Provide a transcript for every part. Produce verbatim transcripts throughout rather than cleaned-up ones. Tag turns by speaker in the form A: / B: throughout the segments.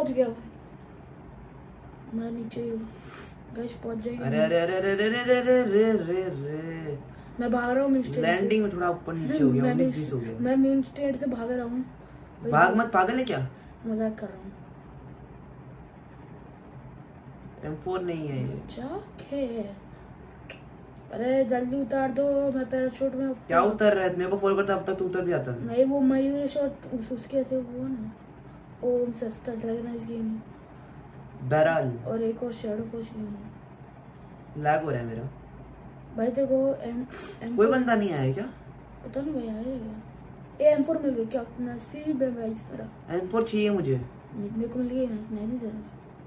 A: पहुंच गया मैं, नीचे ही हूँ गाइस, पहुंच जाएगी।
B: अरे अरे अरे अरे अरे अरे अरे अरे अरे
A: मैं भाग रहा हूँ मिस्टेक,
B: लैंडिंग में थोड़ा ऊपर नीचे हो गया, उन्नीस बीस हो गया।
A: मैं मेन स्टेट से भाग रहा हूँ।
B: भाग मत, पागल है क्या?
A: मजाक कर रहा हूँ।
B: एम फोर नहीं है ये।
A: जाके अरे जल्दी उतार दो, मैं पैराशूट में।
B: क्या उतर रहा है? मेरे को फॉलो करता, अब तक तू उतर भी आता है।
A: नहीं वो मयूर शॉट उस, उसके से वो ना ओम सस्ता ड्रैगनाइज गेम
B: बहरहाल,
A: और एक और शैडो फोर्स गेम।
B: लैग हो रहा है मेरा
A: भाई देखो एम, एम
B: कोई बंदा नहीं आया क्या?
A: पता नहीं भाई आएगा। ए एम फोर मिल गया क्या? नसीब है भाई मेरा।
B: एम फोर चाहिए मुझे।
A: मेरे को मिल गया, मैं नहीं देना।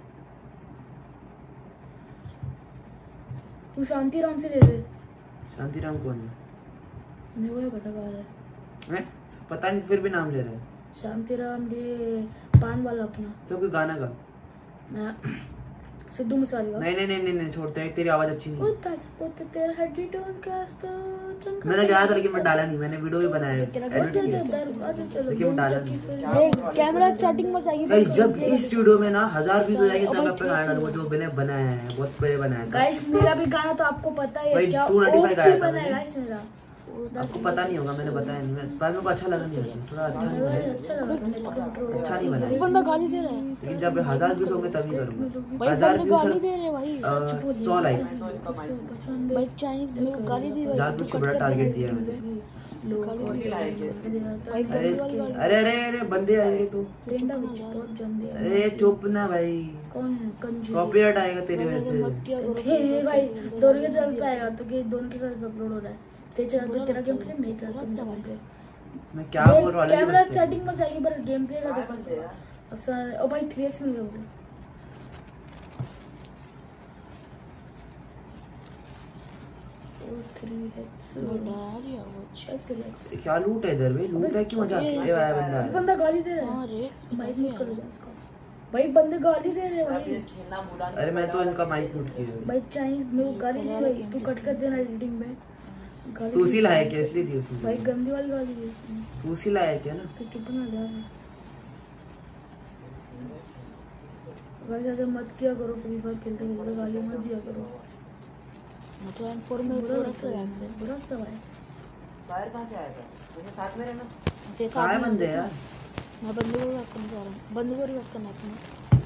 A: तू शांतिराम से ले ले।
B: शांतिराम कौन है?
A: मेरे को ये पता कहाँ है।
B: मैं पता नहीं, फिर भी नाम ले रहे हैं।
A: शांतिराम दे पान वाला अपना।
B: तो कोई गाना गा।
A: मैं सिद्धू मूसेवाला का।
B: नहीं नहीं नहीं नहीं, नहीं छोड़ते हैं, तेरी आवाज अच्छी नहीं है।
A: पुत्ता पुत्ता तेरा हड्डी टोन कास्ता चंका।
B: मैंने गाया था लेकिन मैं डाला नहीं, मैंने वीडियो भी बनाया, एडिट किया लेकिन मैं डाला नहीं।
A: कैमरा सेटिंग में जाएगी
B: गाइस जब इस वीडियो में ना हजार व्यूज हो जाएंगे तब मैं अपना गाना डालूंगा जो मैंने बनाया है, बहुत पहले बनाया था।
A: गाइस मेरा भी गाना तो आपको पता ही है क्या,
B: टू नाइंटी फाइव गाया था
A: मैंने गाइस मेरा।
B: आपको पता नहीं होगा, मैंने बताया नहीं, मैं पर मेरे को अच्छा लगा नहीं, थोड़ा अच्छा नहीं बना,
A: अच्छा लगा,
B: अच्छा नहीं बना।
A: बंदा गाली दे रहा है,
B: लेकिन जब हजार व्यूज होंगे तभी करूंगा। हजार
A: गाली
B: व्यूज
A: दे रहे भाई,
B: सौ लाइक्स।
A: भाई चाइनीज में गाली दी भाई,
B: जान कुछ बड़ा टारगेट दिया है मैंने। अरे अरे अरे बंदे आएंगे तो, अरे चुप ना भाई, कॉपीराइट आएगा तेरी वजह से
A: भाई। दोनों के चैनल पे आएगा तो कि दोनों के साथ अपलोड हो रहा है, तेरे चैनल पे तेरा गेम प्ले, मेरे चैनल पे मेरा गेम प्ले।
B: मैं क्या बोल रहा हूं?
A: कैमरा सेटिंग में जाइए, बस गेम प्ले का डिफरेंस। अब सर ओ भाई थ्री एक्स मिल गया।
B: क्या लूट है इधर भाई? लूट है कि मजाक है? आया बंदा है,
A: बंदा गाली दे रहा है, माइक म्यूट कर लो उसका भाई, बंदे गाली दे रहे हैं भाई।
B: अरे मैं तो इनका माइक म्यूट किया
A: भाई चाइनीज मेरे को गाली दे भाई, तू कट कर देना एडिटिंग में।
B: तू उसी लाया क्या? इसलिए दी उसने
A: भाई, गंदी वाली गाली दी उसने।
B: तू उसी लाया क्या ना?
A: तो कितना जा भाई, ऐसे मत किया करो, फ्री फायर खेलते खेलते गाली मत दिया करो। मतलब एम फोर में बुरा लगता है, बुरा लगता है भाई।
C: बाहर कहां से आया था? मुझे साथ में रहना।
B: कहां है बंदे यार?
A: मैं बंदे को रख कर जा रहा हूं, बंदे को रख करना अपना।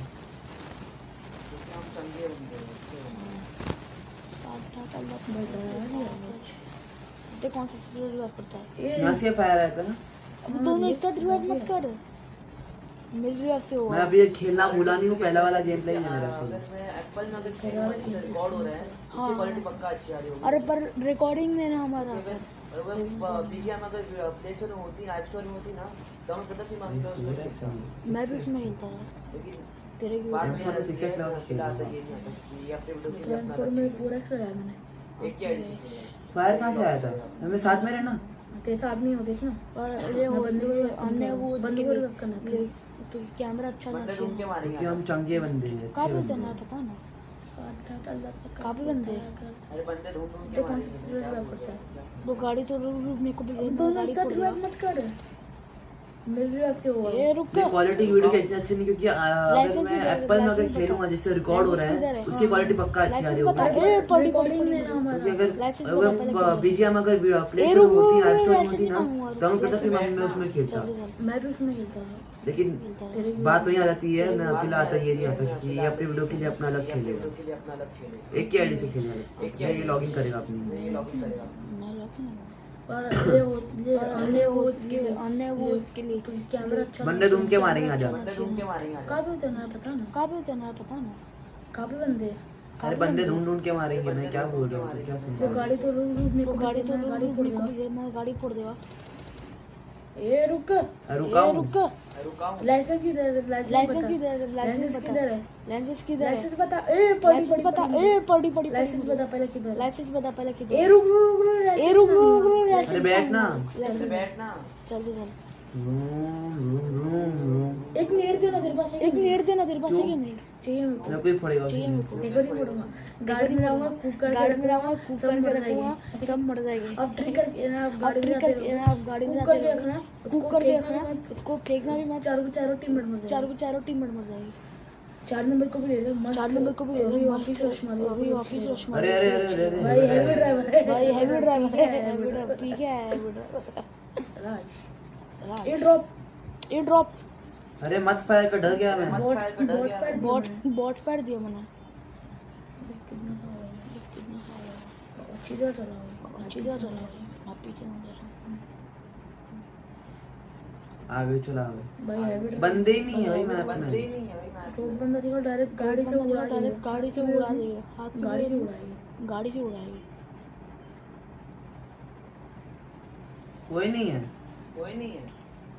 C: हम चंगे बंदे हैं।
A: साथ था कल मत बैठा है कुछ। ते कौन सा रिवाइव करता है?
B: यहां से फायर आया था ना।
A: अब दोनों एक साथ रिवाइव मत कर, मिल रिवाइव से हुआ।
B: मैं अभी ये खेलना भूला नहीं हूं, पहला वाला गेम प्ले है मेरा सही।
C: अगर मैं एप्पल में अगर खेल रहा हूं, इससे रिकॉर्ड हो रहा है, इससे क्वालिटी पक्का अच्छी आ रही होगी।
A: अरे पर रिकॉर्डिंग में ना हमारा
C: अगर बीजीएम अगर प्ले स्टोर में होती ना, ऐप स्टोर में होती ना, तो हमें पता थी मैं उसमें
A: मैं भी उसमें खेलता था।
C: लेकिन
A: तेरे की
C: बाद
B: एम फोर में सिक्स एक्स लगा
C: खेला था, ये नहीं आता ये अपने वीडियो के लिए
A: एम
C: अपना
A: फोर में फोर एक्स लगाया मैंने।
C: एक ही आईडी
B: फायर कहां से आया था? हमें साथ में रहना।
A: तेरे साथ नहीं हो देखना। और अरे वो बंदे को हमने वो बंदे को रिवाइव करना है तो कैमरा अच्छा ना
C: बंदे
A: चाहिए।
C: ढूंढ के मारेंगे।
B: कि हम चंगे बंदे हैं, अच्छे
A: काफी
B: बंदे
A: तना
B: हैं।
A: पता ना, काफी बंदे।
C: अरे बंदे ढूंढ ढूंढ के
A: तो कौन
C: मारेंगे।
A: सा रिवाइव करता है? दो गाड़ी तो रुक मेरे को भी दोनों एक साथ रिवाइव मत कर, मिल रिवाइव से हुआ। ए रुक,
B: ये क्वालिटी वीडियो की इतनी अच्छी नहीं, क्योंकि अगर मैं एप्पल में अगर खेलूंगा जिससे रिकॉर्ड हो रहा है उसकी क्वालिटी पक्का अच्छी आ रही होगी।
A: रिकॉर्डिंग में ना हमारा
B: क्योंकि अगर अगर बीजीएम अगर प्ले स्टोर में होती ना, ऐप स्टोर में होती ना, डाउनलोड करता फिर मैं उसमें खेलता।
A: मैं भी उसमें खेलता था।
B: लेकिन बात वही आ जाती है, मैं अकेला आता ये नहीं आता, क्योंकि ये अपने वीडियो के लिए अपना अलग खेलेगा,
C: के लिए अपना अलग खेलेगा।
B: एक ही आईडी से खेलेगा, ये लॉगिन करेगा अपनी।
C: ये लॉगिन करेगा।
A: और अन्य वो अन्य वो उसके लिए अन्य वो उसके लिए कैमरा अच्छा
B: बंदे ढूंढ के मारेंगे, आजा।
C: बंदे ढूंढ के मारेंगे।
A: कहाँ पे उतरना है पता ना, कहाँ पे उतरना है पता ना, कहाँ पे बंदे।
B: अरे बंदे ढूंढ ढूंढ के मारेंगे, मैं क्या बोल रहा हूँ, क्या सुन
A: वो
B: रहा
A: गाड़ी तो रुक रुक मेरे को गाड़ी तो गाड़ी फोड़ देगा, मैं गाड़ी फोड़ देगा। ए रुक,
B: रुका हूँ,
A: रुक
C: रुका हूँ।
A: लाइसेंस किधर है? लाइसेंस किधर है? लाइसेंस किधर है? लाइसेंस किधर है? लाइसेंस बता। ए पड़ी पड़ी बता। ए पड़ी पड़ी लाइसेंस बता पहले किधर है? लाइसेंस बता पहले किधर है? ए रुक रुक रुक, ए रुक रुक रुक,
B: अरे बैठ ना,
C: अरे बैठ ना।
A: जल्दी चल।
B: रूम रूम रूम रूम
A: एक नेट दे ना तेरे पास, एक नेट दे ना तेरे पास, एक नेट चाहिए मेरे को।
B: मेरे को ही पड़ेगा
A: चाहिए मेरे को, देखो नहीं पड़ूंगा। गाड़ी में रहूंगा, कुकर गाड़ी में रहूंगा, कुकर में रहूंगा, सब मर जाएंगे। अब ट्रिक करके ना आप गाड़ी में करके ना आप गाड़ी में कुकर के रखना, कुकर के रखना, उसको फेंकना भी मत। चारों को चारों टीममेट मर जाएंगे, चारों को चारों टीममेट मर जाएंगे। चार नंबर को भी ले लो, चार नंबर को भी ले लो। ऑफिस रश मारो, अभी ऑफिस रश मारो।
B: अरे अरे अरे अरे
A: भाई हैवी ड्राइवर है, भाई हैवी ड्राइवर है, हैवी ड्राइवर ठीक है, हैवी ड्राइवर। राज राज ये ड्रॉप, ये ड्रॉप।
B: अरे मत फायर कर, डर गया मैं।
C: मत फायर कर, डर गया मैं।
A: बॉट बॉट फायर दिया मैंने। कितना कितना अच्छी जगह चला, अच्छी जगह चला। आप पीछे मत जाओ,
B: आगे चला आगे।
A: भाई हैवी
B: बंदे ही नहीं है भाई मैप
C: बंदे
B: में।
C: ही नहीं है भाई मैप
A: तो
C: में।
A: बंदा देखो डायरेक्ट गाड़ी से उड़ा, डायरेक्ट गाड़ी से उड़ा देगा, हाथ गाड़ी से उड़ाएगी, गाड़ी से उड़ाएगी।
B: कोई नहीं है,
C: कोई नहीं है।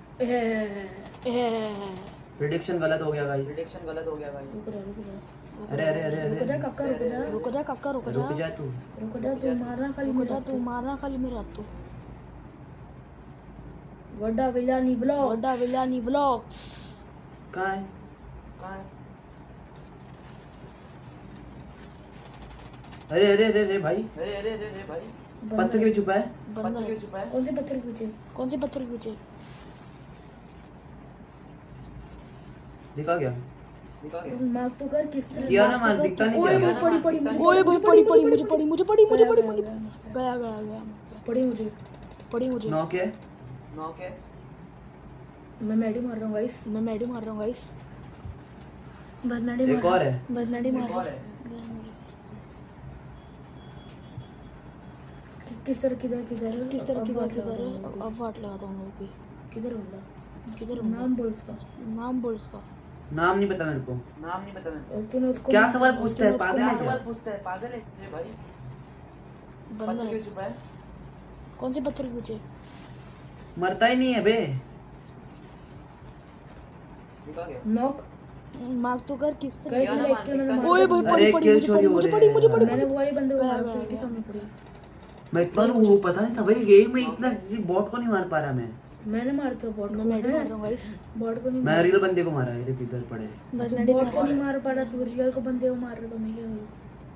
B: प्रेडिक्शन गलत हो गया गाइस।
C: प्रेडिक्शन गलत हो गया गाइस।
A: रुक जा, रुक जा,
B: अरे अरे अरे
A: रुक जा
B: अरे
A: काका, रुक जा, रुक जा काका, रुक जा,
B: रुक जा तू।
A: रुक जा, तू मारना खाली, रुक जा, तू मारना खाली मेरा तू। वड्डा विलानी ब्लॉग, वड्डा विलानी ब्लॉग्स
B: कहाँ है?
C: कहाँ है?
B: अरे अरे अरे अरे भाई,
C: अरे अरे अरे अरे भाई,
B: पत्थर के छुपा है।
C: पत्थर क्यों छुपा है?
A: कौन से पत्थर के पीछे, कौन से पत्थर के पीछे?
B: दिखा गया
C: दिखा गया।
A: मार तो कर, किस तरह
B: किया ना मार, दिखता नहीं
A: ओए
B: क्या?
A: भाई पड़ी पड़ी मुझे, ओए भाई पड़ी पड़ी मुझे, पड़ी मुझे, पड़ी मुझे, पड़ी मुझे, गया गया गया, पड़ी मुझे, पड़ी मुझे।
B: नॉक है।
C: नॉक है।
A: मैं मैडी मार रहा हूँ गाइस, मैं मैडी मार रहा हूँ गाइस। बस मैडी मार,
B: एक और है।
A: बस मैडी मार।
C: एक और है।
A: किस तरह, किधर किधर, किस तरह किधर किधर? अब वाट लगाता हूँ लोगों की। किधर बंदा, किधर? नाम बोल उसका, नाम बोल उसका।
B: नाम नहीं पता मेरे को।
C: नाम नहीं पता मेरे को।
A: तूने उसको
B: क्या सवाल पूछता है, पागल है
C: क्या
B: क्या?
C: सवाल पूछता है, पागल है ये भाई।
A: बंदा
C: पत्थर
A: है।
C: क्यों छुपा है?
A: कौन से पत्थर के पीछे?
B: मरता ही नहीं है बे।
C: दिखा गया।
A: नॉक मार तो कर, किस तरह?
C: किया ना
A: लाइक
C: मार,
A: के मैंने
C: दिखता
A: मार। ओए भाई
B: अरे
A: पड़ी पड़ी
B: किल
A: मुझे,
B: चोरी
A: पड़ी
B: हो
A: मुझे,
B: रहे
A: पड़ी
B: हैं
A: मुझे, पड़ी।
B: यार।
A: मैंने वो वाले बंदे को मारा, पेटी सामने पड़ी।
B: मैं इतना वो पता नहीं था भाई, गेम में इतना बॉट को नहीं मार पा रहा मैं।
A: मैंने मार तो बॉट को, मैं मार रहा हूं गाइस, बॉट को नहीं
B: मैं रियल बंदे को मारा है, देख इधर पड़े।
A: बस बॉट को नहीं मार पा रहा, तू रियल को बंदे को मार रहा, तो मैं क्या करूं?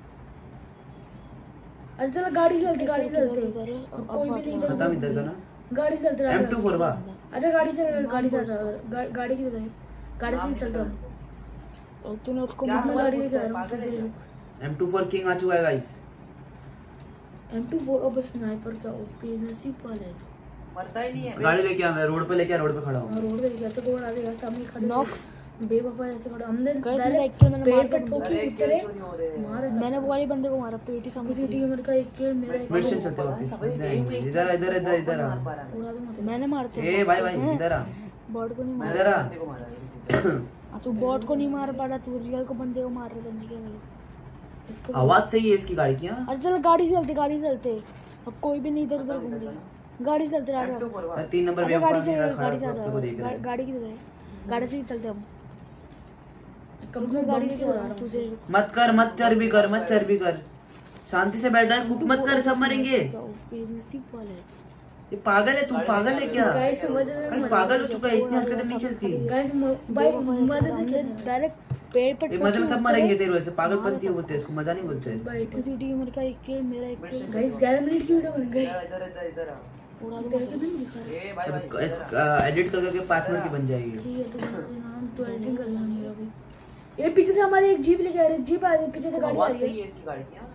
A: अच्छा चलो गाड़ी चलते, गाड़ी चलते, कोई भी नहीं
B: खत्म इधर का ना।
A: गाड़ी चलते
B: एम टू फोर बा।
A: अच्छा गाड़ी चल, गाड़ी चल, गाड़ी किधर है? गाड़ी से चलते हम। और तूने उसको
C: क्या
A: मैं
C: सवाल
A: गाड़ी
C: पूछता है,
A: लेके आ
C: पागल है
A: रहा
C: क्या?
A: हूं।
B: एम टू फोर किंग आ चुका है गाइस।
A: एम टू फोर अब स्नाइपर का ओपी नसीब वाला है।
C: मरता ही नहीं है।
B: गाड़ी लेके आ, मैं रोड पे लेके आ, रोड पे खड़ा हूं।
A: और रोड पे लेके तो गोड़ आ गया, सामने खड़े नॉक बेवफा ऐसे खड़ा, हमने डायरेक्ट पेड़ पे ठोकी उतरे, मारा। मैंने वो वाले बंदे को मारा, पेटी सामने किसी टीम का एक किल मेरा, एक
B: मिशन चलते वापस बंदे आएंगे। इधर आ, इधर इधर इधर आ।
A: उड़ा दूंगा। मैंने मारते
B: ए भाई भाई इधर आ,
A: बॉट को नहीं मार
B: इधर आ।
A: आ, तू बॉट को नहीं मार पा रहा, तू रियल को बंदे को मार रहा था। मैं क्या करूं?
B: आवाज सही है इसकी गाड़ी की। हां
A: अच्छा चलो गाड़ी से चलते, गाड़ी से चलते, अब कोई भी नहीं इधर उधर घूम रहा, गाड़ी से चलते रहा।
B: अरे तीन नंबर
A: अच्छा,
B: वेव
A: गाड़ी
B: पर
A: से
B: खड़ा
A: गाड़ी से
B: खड़ा को देख रहा है।
A: गाड़ी किधर है? गाड़ी से ही चलते हम, कम से कम गाड़ी से उड़ा रहा हूं तुझे।
B: मत कर, मत चर्बी कर, मत चर्बी कर, शांति से बैठ रहा, कुक मत कर, सब मरेंगे।
A: नसीब वाला है
B: ये पागल है तू, पागल है क्या?
A: गाइस समझ रहे
B: गाइस पागल हो चुका है, इतनी हरकतें नहीं चलती।
A: गाइस भाई मदद के डायरेक्ट पेड़ पे
B: ये मजे में सब मरेंगे तेरे वैसे, पागलपंती बोलते हैं इसको, मजा नहीं बोलते।
A: किसी टीम का एक किल मेरा एक किल। गाइस ग्यारह मिनट की वीडियो बन गई।
C: इधर इधर इधर आ।
A: पूरा तेरे को नहीं दिखा रहा।
C: ए भाई भाई
B: अब इसको एडिट कर करके पाँच मिनट की बन जाएगी।
A: ठीक है, तो नाम तो एडिटिंग कर लेना मेरा भी। ये पीछे से हमारी एक जीप लेके आ रही है, जीप आ रही है, पीछे से गाड़ी आ
C: आवाज
A: रही
C: सही
A: है।
C: है इसकी गाड़ी की। हां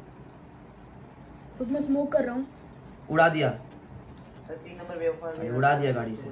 A: रुक मैं स्मोक कर रहा हूं।
B: उड़ा दिया,
C: अरे तीन नंबर वेव पर
B: उड़ा दिया गाड़ी से।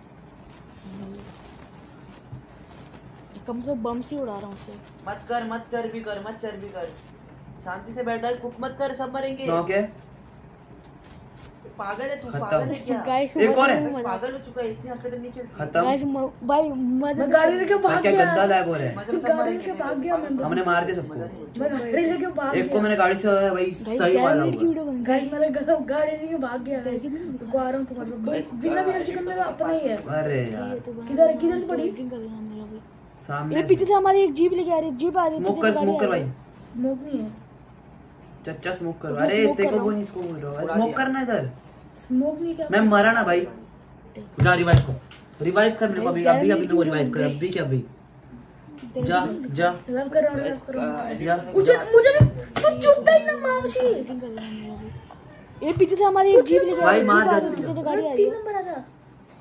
A: कम से बम से उड़ा रहा हूं उसे।
C: मत कर, मत चर्बी कर, मत चर्बी कर, शांति से बैठ, कुक मत कर, सब मरेंगे।
B: नॉक है।
C: पागल है तू,
B: खत्म।
C: पागल है क्या?
A: गाइस
B: एक और है।
C: बस पागल हो चुका है, इतनी हरकतें नहीं चलती।
B: खत्म।
A: गाइस भाई मैं गाड़ी लेके भाग
B: क्या
A: गया,
B: गंदा लैग हो रहा है।
C: मजे में सब
A: गाड़ी
C: मरेंगे।
A: लेके भाग गया मैं।
B: हमने मार दिया सबको।
A: मैं गाड़ी लेके भाग गया।
B: एक को मैंने गाड़ी से भाई सही वाला हुआ।
A: गाइस मेरा गलत गाड़ी लेके भाग गया। रुको आ रहा हूं तुम्हारे पास। बिना बिना चिकन मेरा अपना ही है।
B: अरे यार
A: किधर किधर से पड़ी?
B: सामने
A: ये पीछे से हमारी एक जीप लेके आ रही है, जीप आ रही है।
B: स्मोक कर, स्मोक कर भाई,
A: स्मोक नहीं है,
B: चच्चा स्मोक कर। अरे देखो वो नहीं, इसको बोल रहा हूं स्मोक करना इधर।
A: स्मोक नहीं क्या?
B: मैं मरा ना भाई, जा रिवाइव को रिवाइव कर मेरे को अभी अभी अभी तो रिवाइव कर अभी क्या अभी जा जा
A: रिवाइव कर रहा हूं रिवाइव कर रहा हूं
B: या
A: मुझे मुझे तू चुप बैठ ना मावशी
D: ये पीछे से हमारी एक जीप लेके
B: भाई मार जा
D: पीछे से गाड़ी आ रही
A: तीन
D: है।
A: नंबर आ जा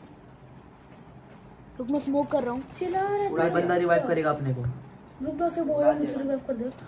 D: रुक मैं स्मोक कर रहा हूँ।
A: चला रहा
B: कोई बंदा रिवाइव करेगा अपने को
A: रुक बस से बोल मुझे रिवाइव कर दे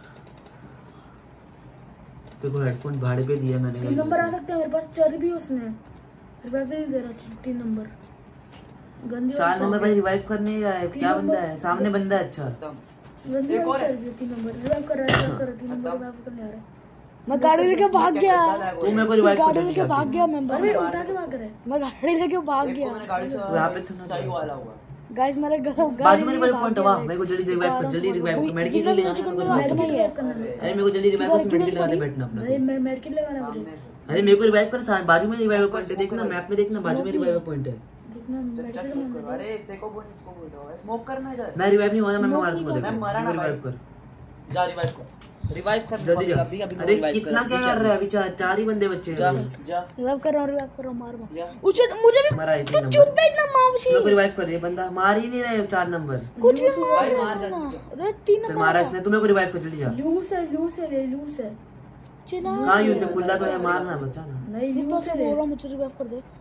B: देखो हेडफोन भाड़े पे दिया मैंने
A: तीन नंबर आ सकते हैं मेरे पास चर भी उसने रिवाइव नहीं दे रहा तीन नंबर गंदी
B: चार नंबर भाई रिवाइव करने ही आया क्या बंदा है सामने बंदा है अच्छा
A: गंदी वाली चर भी तीन नंबर रिवाइव कर रहा है रिवाइव कर रहा है तीन नंबर रिवाइव करने आ रहा है
D: मैं गाड़ी लेके भाग गया।
B: तू मेरे को रिवाइव कर
D: गाड़ी लेके भाग गया मैं
A: अरे उठा के भाग रहा है
D: मैं गाड़ी लेके भाग गया।
B: यहाँ पे था
C: सही वाला हुआ
D: गाइस मेरे घर
B: बाजू में रिवाइव पॉइंट हुआ मेरे को जल्दी रिवाइव कर जल्दी रिवाइव कर मेडिकेट ले जाना
A: मेडिकेट रिवाइव करना है
B: अरे मेरे को जल्दी रिवाइव कर मेडिकेट लगा दे बैठना अपना
A: अरे मैं मेडिकेट लगाना मुझे
B: अरे मेरे को रिवाइव कर साथ बाजू में रिवाइव पॉइंट है देखना मैप में देखना बाजू में रिवाइव पॉइंट है
A: देखना मेडिकेट लगाना
C: अरे देखो बोल इसको बोलो स्मोक करना है जा
B: मैं रिवाइव नहीं हुआ मैं मार दूंगा
C: मैं मरा ना
B: रिवाइव कर
C: जा रिवाइव कर रिवाइव कर
B: जल्दी जा
C: अभी अभी
B: अरे कितना क्या कर रहा है अभी चार चार ही बंदे बच्चे
C: जा
B: हैं
C: जा
D: रिवाइव कर रहा हूँ रिवाइव कर रहा हूँ मार मार
C: जा
D: उसे मुझे भी
B: मरा है
D: तू
B: तीन
D: चुप
B: नंबर
D: बैठ ना मावशी
B: मेरे को रिवाइव कर रही है बंदा मार ही नहीं रहे चार नंबर
D: कुछ भी
C: भाई
D: मार
C: मार जा
D: अरे तीन
B: चल
D: नंबर
B: मारा इसने तू मेरे को रिवाइव कर जल्दी जा
A: लूस है लूस है ले लूस है
D: चला
B: कहाँ यूज है खुला तो है मारना बच्चा ना
A: नहीं
D: रुक
A: लूस
D: बस
A: है
D: बोल
A: ले
D: रहा हूँ मुझे रिवाइव कर दे।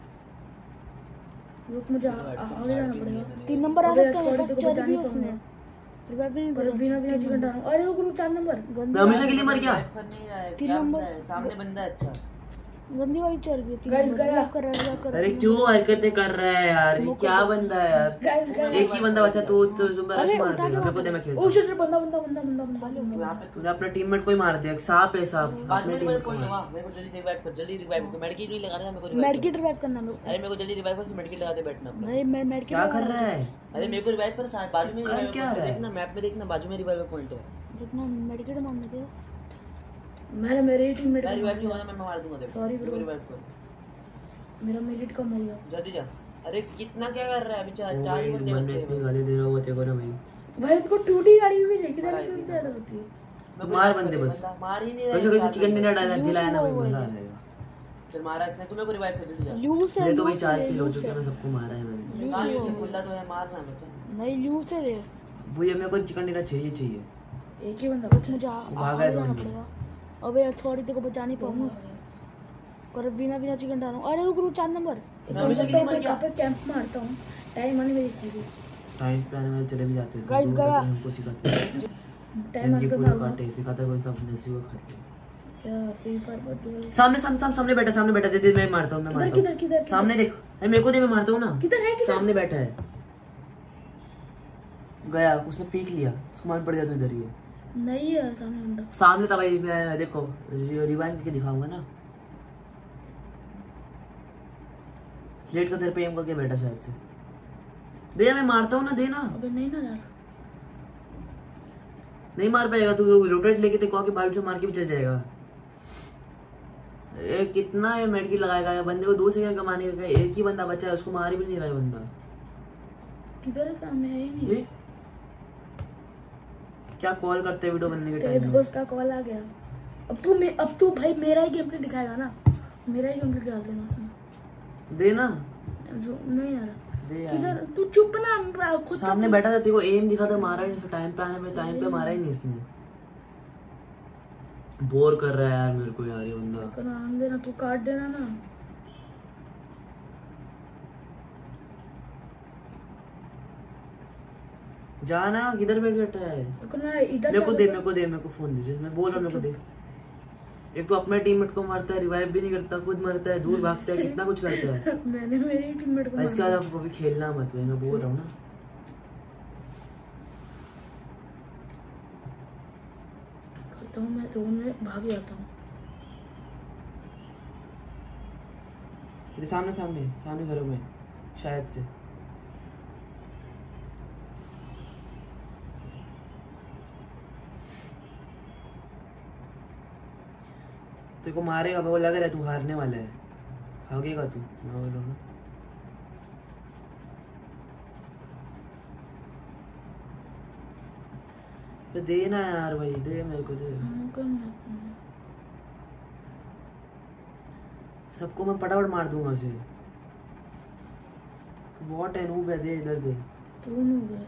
A: रुक मुझे आ- आ- आगे जाना पड़ेगा
D: तीन नंबर आ
A: अबे,
D: सकता है
A: थोड़ी
D: मेरे
A: देर को
D: पास
A: बचा
D: चल भी
A: नहीं
D: उसने
A: पाऊंगा।
D: रिवाइव भी नहीं
A: पर
D: दे
A: बिना बिना चिकन डालूं अरे रुक रुक चार नंबर
B: मैं हमेशा के लिए मर गया
C: कर नहीं रहा है
D: तीन
C: क्या
D: नंबर।
C: बंदा है सामने बंदा है अच्छा
D: गंदी वाली चल गई तीन
A: Guys,
D: नंबर
A: गया।
D: रिवाइव कर रहा है रिवाइव कर रहा
B: अरे
D: है।
B: क्यों हरकतें कर रहा है यार ये क्या बंदा है यार
A: गाइस गाइस
B: एक ही बंदा बचा तो तो तुम रश मार देगा मेरे को दे मैं खेलता
A: ओ
B: हूं।
A: शिट बंदा बंदा बंदा बंदा बंदा
C: यहाँ पे
B: तूने अपने टीममेट को ही मार दिया एक सांप है सांप
C: बाजू
B: अपने
C: में
B: टीममेट
C: रिवाइव
B: को
C: कर
B: मार।
C: वाह मेरे को जल्दी रिवाइव कर जल्दी रिवाइव कर मेडिकेट भी लगाना है मेरे को रिवाइव
D: मेडिकेट रिवाइव करना मेरे को।
C: अरे मेरे को जल्दी रिवाइव कर मेडिकेट लगा दे बैठना अपना
D: नहीं मैं मेडिकेट
B: क्या कर रहा है
C: अरे मेरे को रिवाइव कर साथ बाजू में
B: कर
C: रिवाइव
B: क्या रहा है?
C: देखना मैप में देखना बाजू में रिवाइव पॉइंट है
D: रुकना मेडिकेट मारने दे।
A: मैंने मेरे ही टीममेट
C: मैं
A: को
C: रिवाइव
A: मार
C: नहीं हुआ
A: दिया।
C: ना मैं मार दूंगा देखो
A: Sorry, bro.
C: रिवाइव कर
A: मेरा मिनट कम हो गया
C: जल्दी जा अरे कितना क्या कर रहा है अभी चार
B: ओ
C: चार ही
B: भाई
C: बंदे
B: मन में
C: बचे
B: इतनी
C: हैं
B: गाली दे रहा हुआ तेरे को ना भाई
A: भाई इसको टूटी गाड़ी भी लेके जाने क्यों नहीं देता होती
C: मेरे को
B: मार
C: revive
B: बंदे
C: कर
B: बस।
C: बंदा, मार ही नहीं
B: वैसे
C: रहा
B: कैसे चिकन डिनर डाला दिलाया ना भाई मजा आ जाएगा
C: चल मारा इसने तू मेरे को रिवाइव कर जल्दी जा
D: लूज है
B: मेरे तो भाई
D: लूज
B: चार
D: है,
B: किल हो
D: लूज
B: चुके
D: है।
B: हैं मैं सबको मारा है मैंने
C: कहां यूं से खुला तो है मारना बच्चा
D: नहीं लूज है रे।
B: भैया मेरे को चिकन डिनर चाहिए चाहिए
A: एक ही बंदा
D: कुछ
A: बचा
D: मुझे आ-
B: भागा
D: आगे
B: है
D: जाना
B: जोन में।
D: पड़ेगा। अबे थोड़ी देर को बचा नहीं पाऊंगा पर बिना बिना चिकन डालूं। अरे रुक रुक चार नंबर
A: एक काम करता हूं मैं कहां पे कैंप मारता हूं टाइम आने में दिखाई
B: टाइम पे आने वाले चले भी जाते हैं
D: Guys,
B: दूर
D: गया।
B: जाते हैं, हमको सिखाते हैं
A: टाइम
B: इनकी
A: आने पे
B: फूल
A: मारूंगा
B: काटे सिखाता है कौन सा अपने नसीब को खाते हैं
A: क्या फ्री फायर पर तू
B: सामने सामने सामने सामने बैठा सामने बैठा दे दे मैं मारता हूं मैं
A: किधर
B: मारता
A: किधर
B: हूं
A: किधर
B: सामने देख अरे मेरे को दे मैं मारता हूं ना
A: किधर है किधर
B: सामने बैठा है गया उसने पीक लिया उसको मार पड़ गया तो इधर ही है
A: नहीं है सामने बंदा
B: सामने था भाई मैं देखो रिवाइंड करके दिखाऊंगा ना स्लेट का सर पे एम करके बैठा शायद से दे मैं मारता हूँ ना दे ना
A: अबे नहीं ना यार
B: नहीं मार पाएगा तू रोटेट लेके ते के बाइट से मार के भी चल जाएगा ए, कितना है मेडकिट लगाएगा या बंदे को दो सेकंड कमाने का एक ही बंदा बचा है उसको मार भी नहीं रहा है बंदा
A: किधर है सामने है ही नहीं
B: ये क्या कॉल करते हैं वीडियो बनने के
A: तेरे
B: टाइम में
A: दोस्त का कॉल आ गया अब तू मे, अब तू भाई मेरा ही गेम प्ले दिखाएगा ना मेरा ही गेम प्ले डाल देना उसमें
B: दे ना
A: जो नहीं यार
B: दे यार
A: किधर तू चुप ना खुद का
B: सामने बैठा था तेरे को एम दिखा था मारा ही नहीं टाइम पे आने पे टाइम पे मारा ही नहीं इसने बोर कर रहा है यार मेरे को यार ये बंदा
A: फोन आन देना तू काट देना ना
B: जाना किधर बैठ बैठा है
A: देखो ना इधर
B: मेरे को
A: जा-
B: दे मेरे को दे मेरे को फोन दीजिए मैं बोल रहा हूँ मेरे को दे एक तो अपने टीममेट को मारता है रिवाइव भी नहीं करता खुद मरता है दूर भागता है कितना कुछ करता है
A: मैंने मेरी टीममेट को
B: इसके
A: मारा।
B: बाद आप अभी खेलना मत भाई मैं बोल रहा हूँ ना
A: करता हूँ मैं जोन में भाग जाता हूँ
B: इधर सामने सामने सामने घरों में शायद से तेरे को मारेगा वो लग रहा है तू हारने वाला है भागेगा तू मैं बोल रहा हूँ ना तो दे ना यार भाई दे मेरे को दे
A: हाँ, कोई नहीं।
B: सबको मैं फटाफट मार दूंगा उसे बहुत है नूब है, दे इधर दे।
A: तू नूब है।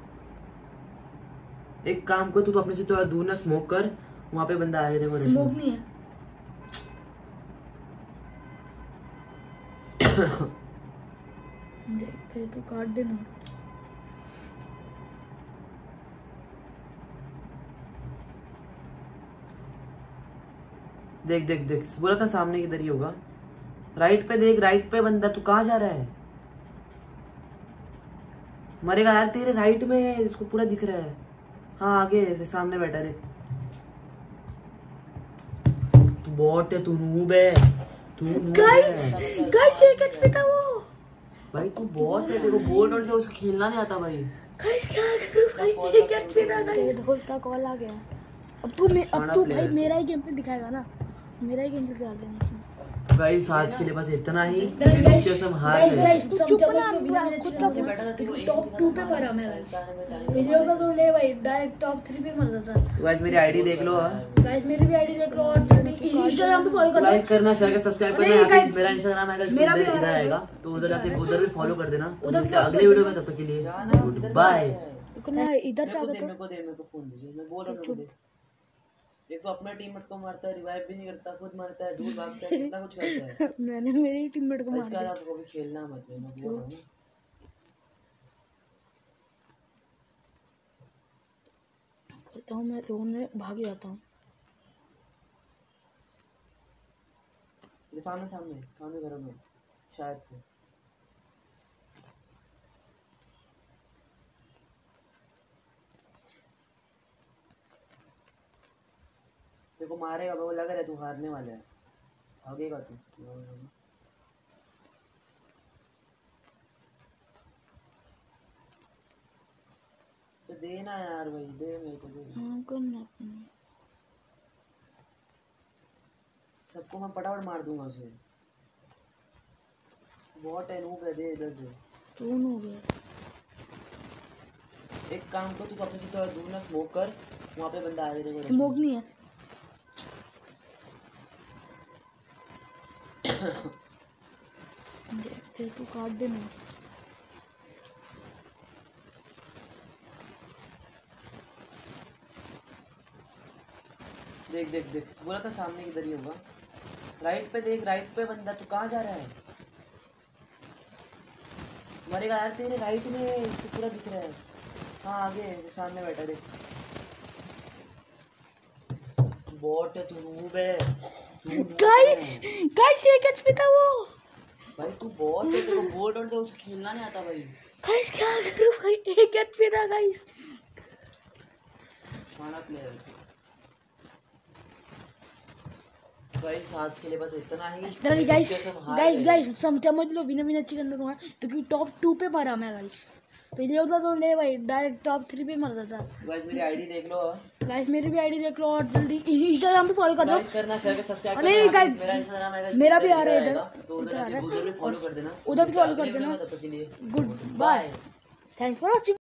B: एक काम कर, तू तो अपने से थोड़ा दूर ना स्मोक कर, वहाँ पे बंदा आएगा देखो।
A: स्मोक नहीं है। देखते तो काट देना।
B: देख देख देख, बोला था सामने किधर ही होगा। राइट पे देख, राइट पे बंदा। तू कहाँ जा रहा है? मरेगा यार, तेरे राइट में है, इसको पूरा दिख रहा है। हाँ आगे ऐसे सामने बैठा रे। तू बॉट है, तू नूब है, तू नूब
A: गाइस
B: है।
A: गाइस एक एचपी था वो।
B: भाई तू बॉट है, देखो बोल रहा है, उसको खेलना नहीं आता भाई।
A: गाइस क्या करूं भाई, एक एचपी था गाइस।
D: दोस्त का कॉल आ गया। अब तू मे, अब तू भाई मेरा ही गेम पे दिखाएगा ना, मेरा ही गेम पे चला देना।
B: गाइस आज के लिए बस इतना ही। हम हार गए।
A: तू चुप ना, खुद का टॉप टू पे पड़ा मैं गाइस। वीडियो का तो ले भाई, डायरेक्ट टॉप थ्री पे मर जाता।
B: गाइस मेरी आईडी देख लो।
A: गाइस मेरी भी आईडी देख लो और जल्दी इंस्टाग्राम पे फॉलो कर लो।
B: लाइक करना, शेयर करना, सब्सक्राइब करना। मेरा इंस्टाग्राम आएगा,
A: मेरा भी
B: इधर आएगा, तो उधर जाके उधर भी फॉलो कर देना। उधर अगले वीडियो में, तब तक के लिए गुड बाय।
D: इधर से आ
C: मेरे को दे, मेरे को फोन दीजिए, मैं बोल रहा हूँ। एक तो अपना टीममेट को मारता है, रिवाइव भी नहीं करता, खुद मारता है, दूर भागता है, कितना कुछ करता है।
D: मैंने मेरी टीममेट को मार
C: दिया। इसका आपको भी खेलना मत, मैं बोल रहा हूं।
D: करता हूं मैं, तो मैं भाग जाता हूं।
C: ये सामने सामने सामने घर में शायद से। देखो मारेगा, वो लग रहा है तू हारने वाला है, भागेगा तू। तो देना यार भाई, दे मेरे को, दे।
D: हां करना।
C: सबको मैं फटाफट मार दूंगा उसे। बहुत है नूब है, दे इधर दे।
D: तू नो गया।
C: एक काम कर, तू अपने से थोड़ा दूर ना स्मोक कर, वहाँ पे बंदा आएगा देखो।
D: स्मोक नहीं है। देखते तू काट देना।
C: देख देख देख, बोला था सामने किधर ही होगा। राइट पे देख, राइट पे बंदा। तू कहाँ जा रहा है? मरेगा यार, तेरे राइट में है, इसको पूरा दिख रहा है। हाँ आगे सामने बैठा देख। बॉट है, तू नूब है।
D: गाइस गाइस एक एचपी था वो।
C: भाई तू बॉट है, तेरे को बोल रहा हूं, उसको खेलना नहीं आता भाई।
D: गाइस क्या करूं भाई, एक एचपी था गाइस।
C: खाना प्लेयर। गाइस आज के लिए बस इतना ही।
D: गाइस गाइस गाइस समझ लो, बिना बिना चिकन दूंगा तो कि टॉप टू पे मारा मैं गाइस। पहले होता तो ले भाई, डायरेक्ट टॉप थ्री पे मर जाता।
C: गाइस मेरी आईडी देख लो।
D: गाइस मेरी भी आईडी देख लो और जल्दी इंस्टाग्राम पे फॉलो कर दो।
C: लाइक करना, शेयर करना, सब्सक्राइब करना।
D: नहीं गाइस
C: मेरा इंस्टाग्राम आएगा,
D: मेरा भी आ रहा है इधर,
C: तो उधर जाके उधर भी फॉलो कर देना।
D: उधर भी फॉलो कर देना।
C: तब तक के लिए
D: good bye, thanks for watching.